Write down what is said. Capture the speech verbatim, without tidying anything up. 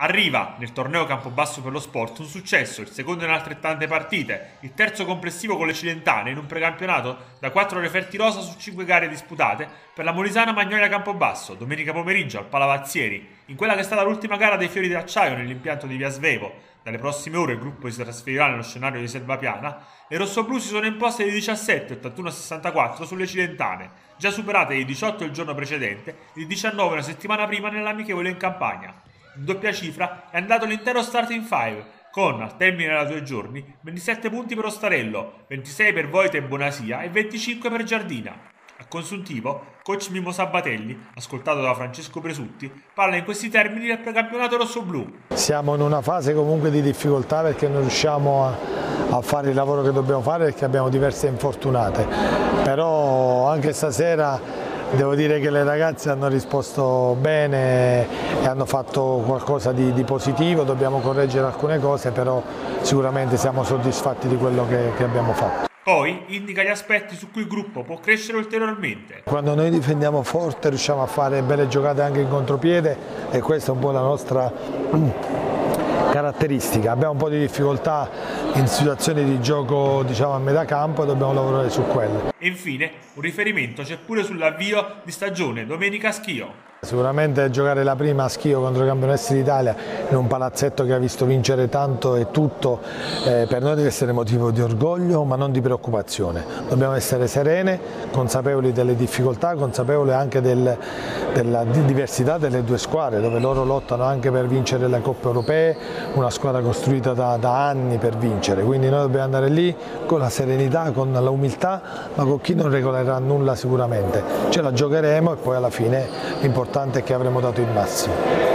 Arriva nel torneo Campobasso per lo sport un successo, il secondo in altrettante partite, il terzo complessivo con le Cilentane in un precampionato da quattro referti rosa su cinque gare disputate per la Molisana Magnolia Campobasso, domenica pomeriggio al Palavazzieri, in quella che è stata l'ultima gara dei Fiori d'Acciaio nell'impianto di Via Svevo. Dalle prossime ore il gruppo si trasferirà nello scenario di Selvapiana e i rossoblù si sono imposte di diciassette, ottantuno a sessantaquattro sulle Cilentane, già superate di diciotto il giorno precedente e di diciannove una settimana prima nell'amichevole in Campania. In doppia cifra è andato l'intero starting five, con, al termine dei due giorni, ventisette punti per Ostarello, ventisei per Voita e Bonasia e venticinque per Giardina. A consuntivo, coach Mimo Sabatelli, ascoltato da Francesco Presutti, parla in questi termini del precampionato rossoblù. Siamo in una fase comunque di difficoltà perché non riusciamo a, a fare il lavoro che dobbiamo fare perché abbiamo diverse infortunate, però anche stasera devo dire che le ragazze hanno risposto bene e hanno fatto qualcosa di, di positivo, dobbiamo correggere alcune cose, però sicuramente siamo soddisfatti di quello che, che abbiamo fatto. Poi indica gli aspetti su cui il gruppo può crescere ulteriormente. Quando noi difendiamo forte riusciamo a fare belle giocate anche in contropiede e questa è un po' la nostra caratteristica. Abbiamo un po' di difficoltà in situazioni di gioco, diciamo, a metà campo e dobbiamo lavorare su quelle. E infine un riferimento c'è pure sull'avvio di stagione domenica a Schio. Sicuramente giocare la prima a Schio contro i campionessi d'Italia in un palazzetto che ha visto vincere tanto e tutto eh, per noi deve essere motivo di orgoglio ma non di preoccupazione. Dobbiamo essere serene, consapevoli delle difficoltà, consapevoli anche del, della diversità delle due squadre dove loro lottano anche per vincere le coppe europee, una squadra costruita da, da anni per vincere, quindi noi dobbiamo andare lì con la serenità, con l'umiltà ma con chi non regolerà nulla sicuramente. Ce la giocheremo e poi alla fine l'importante è che avremo dato il massimo.